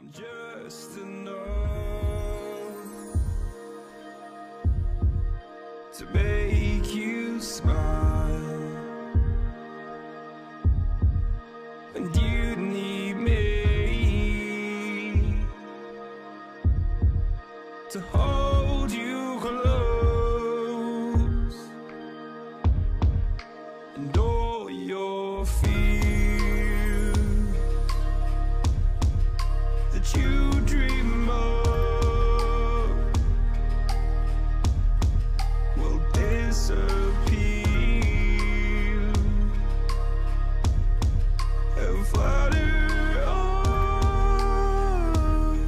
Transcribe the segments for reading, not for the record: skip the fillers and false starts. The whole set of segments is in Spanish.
Just enough to make you smile, and you need me to hold you close, and all your fears that you dream of will disappear and flutter on.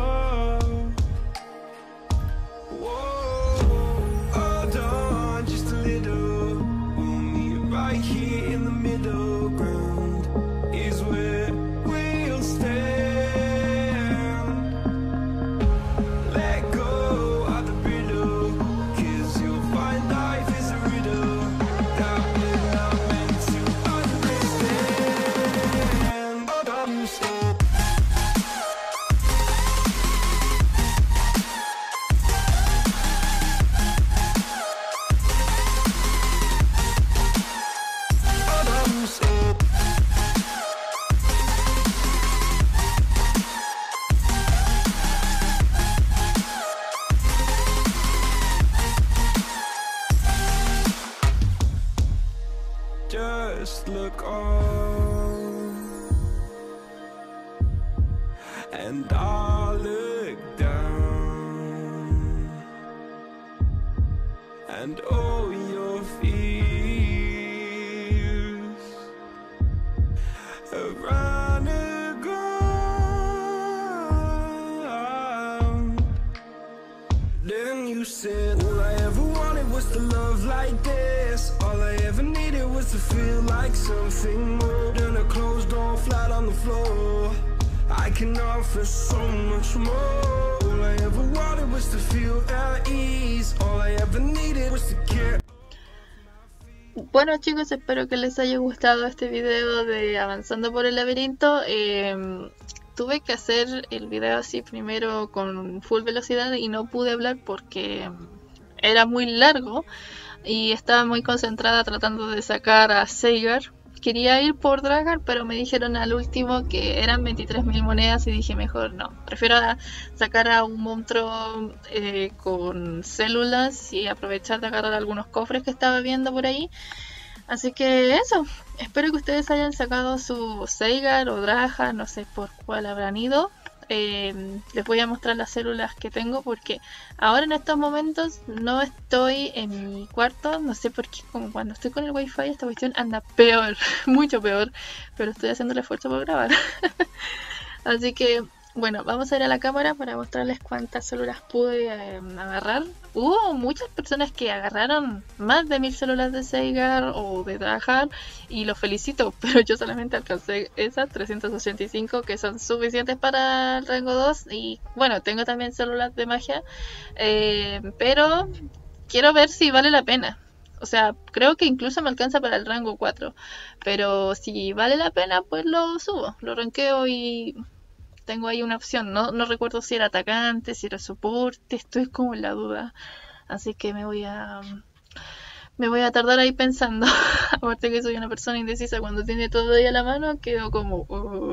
Whoa, hold on just a little. We'll meet right here in the middle ground is where we'll stand. Let go of the riddle, 'cause you'll find life is a riddle that we're not meant to understand. Hold on, stop. Hold on, stop. Just look on, and I'll look down, and all your fears have run aground. Then you said, all I ever wanted was to love like this. All I ever needed was to feel like something more than a closed door flat on the floor. I can offer so much more. All I ever wanted was to feel at ease. All I ever needed was to care. Bueno chicos, espero que les haya gustado este video de Avanzando por el Laberinto. Tuve que hacer el video así primero con full velocidad y no pude hablar porque era muy largo y estaba muy concentrada tratando de sacar a Seigar. Quería ir por Dragar, pero me dijeron al último que eran 23.000 monedas y dije mejor no. Prefiero sacar a un monstruo con células y aprovechar de agarrar algunos cofres que estaba viendo por ahí. Así que eso, espero que ustedes hayan sacado su Seigar o Dragar, no sé por cuál habrán ido. Les voy a mostrar las células que tengo porque ahora en estos momentos no estoy en mi cuarto, no sé por qué, como cuando estoy con el wifi esta cuestión anda peor, mucho peor, pero estoy haciendo el esfuerzo por grabar. Así que bueno, vamos a ir a la cámara para mostrarles cuántas células pude agarrar. Hubo muchas personas que agarraron más de 1000 células de Seigar o de Dragar y los felicito, pero yo solamente alcancé esas 385 que son suficientes para el rango 2 y bueno, tengo también células de magia, pero quiero ver si vale la pena. O sea, creo que incluso me alcanza para el rango 4, pero si vale la pena pues lo subo, lo rankeo y... tengo ahí una opción, no recuerdo si era atacante, si era soporte, estoy como en la duda. Así que me voy a tardar ahí pensando. Aparte que soy una persona indecisa, cuando tiene todo ahí a la mano, quedo como...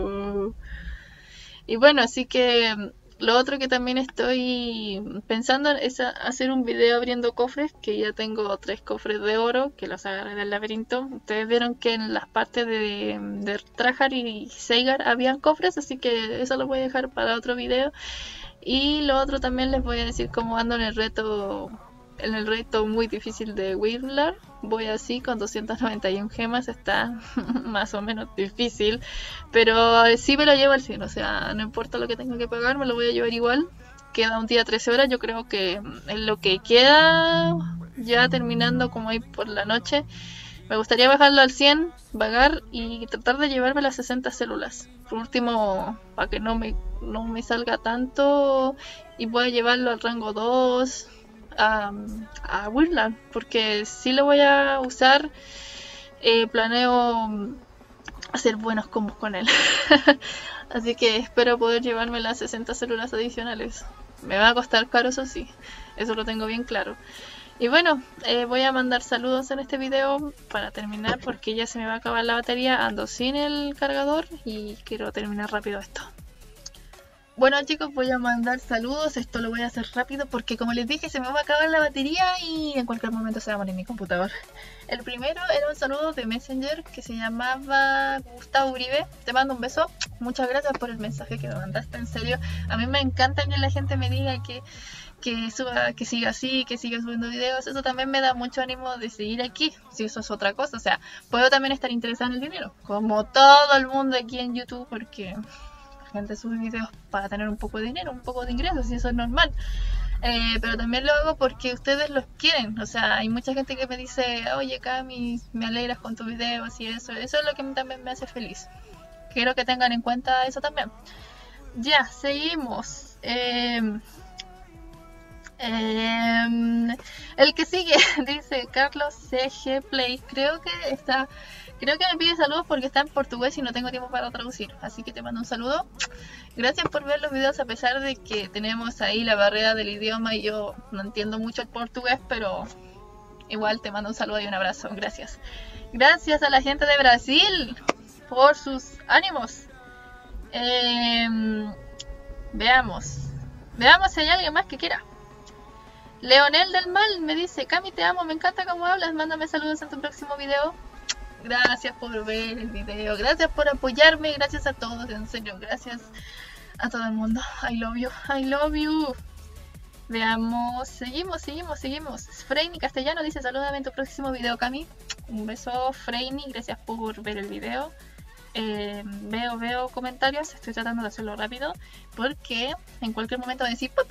Y bueno, así que lo otro que también estoy pensando es hacer un video abriendo cofres, que ya tengo 3 cofres de oro, que los agarré del laberinto. Ustedes vieron que en las partes de Dragar y Seigar habían cofres, así que eso lo voy a dejar para otro video. Y lo otro también les voy a decir cómo ando en el reto muy difícil de Whirlar. Voy así con 291 gemas, está más o menos difícil, pero sí me lo llevo al 100, o sea, no importa lo que tenga que pagar, me lo voy a llevar igual. Queda un día 13 horas, yo creo que en lo que queda, ya terminando como ahí por la noche, me gustaría bajarlo al 100, vagar y tratar de llevarme las 60 células. Por último, para que no me salga tanto y pueda llevarlo al rango 2, a Whirlar, porque sí lo voy a usar. Planeo hacer buenos combos con él. Así que espero poder llevarme las 60 células adicionales. Me va a costar caro, eso sí, eso lo tengo bien claro. Y bueno, voy a mandar saludos en este video para terminar, porque ya se me va a acabar la batería, ando sin el cargador y quiero terminar rápido esto. Bueno chicos, voy a mandar saludos, esto lo voy a hacer rápido porque como les dije se me va a acabar la batería y en cualquier momento se va a morir mi computador. El primero era un saludo de Messenger que se llamaba Gustavo Uribe, te mando un beso, muchas gracias por el mensaje que me mandaste, en serio, a mí me encanta que la gente me diga que suba, que siga así, que siga subiendo videos, eso también me da mucho ánimo de seguir aquí, si eso es otra cosa, o sea, puedo también estar interesada en el dinero, como todo el mundo aquí en YouTube, porque gente sube videos para tener un poco de dinero, un poco de ingresos, y eso es normal. Pero también lo hago porque ustedes los quieren. O sea, hay mucha gente que me dice, oye Cami, me alegras con tus videos y eso es lo que también me hace feliz. Quiero que tengan en cuenta eso también. Ya, seguimos. El que sigue dice Carlos CG Play. Creo que me pide saludos porque está en portugués y no tengo tiempo para traducir. Así que te mando un saludo. Gracias por ver los videos a pesar de que tenemos ahí la barrera del idioma y yo no entiendo mucho el portugués, pero igual te mando un saludo y un abrazo. Gracias. Gracias a la gente de Brasil por sus ánimos. Veamos si hay alguien más que quiera. Leonel del Mal me dice, Cami te amo, me encanta cómo hablas, mándame saludos en tu próximo video. Gracias por ver el video, gracias por apoyarme, gracias a todos, en serio, gracias a todo el mundo. I love you, I love you. Veamos, seguimos. Freini Castellano dice, salúdame en tu próximo video, Cami. Un beso, Freini, gracias por ver el video. Veo comentarios, estoy tratando de hacerlo rápido porque en cualquier momento voy a decir pop.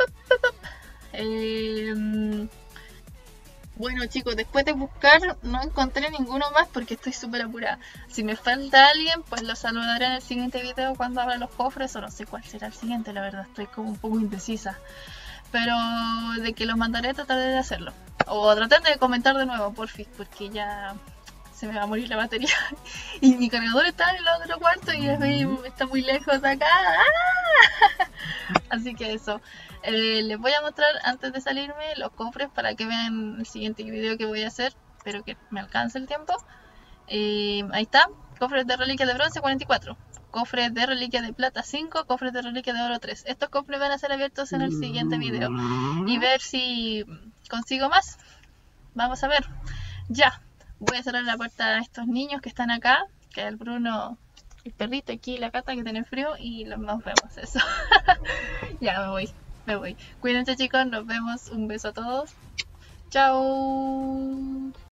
Bueno chicos, después de buscar no encontré ninguno más porque estoy súper apurada. Si me falta alguien, pues lo saludaré en el siguiente video cuando abra los cofres, o no sé cuál será el siguiente, la verdad estoy como un poco indecisa. Pero de que los mandaré trataré de hacerlo. O tratar de comentar de nuevo, porfis, porque ya se me va a morir la batería. Y mi cargador está en el otro cuarto y está muy lejos de acá. ¡Ah! Así que eso. Les voy a mostrar antes de salirme los cofres para que vean el siguiente video que voy a hacer. Espero que me alcance el tiempo. Ahí está. Cofres de reliquia de bronce 44. Cofres de reliquia de plata 5. Cofres de reliquia de oro 3. Estos cofres van a ser abiertos en el siguiente video. Y ver si consigo más. Vamos a ver. Ya. Voy a cerrar la puerta a estos niños que están acá. Que el Bruno, el perrito aquí, la Cata que tiene frío. Y nos vemos. Eso. Ya me voy. Cuídense chicos, nos vemos, un beso a todos, chao.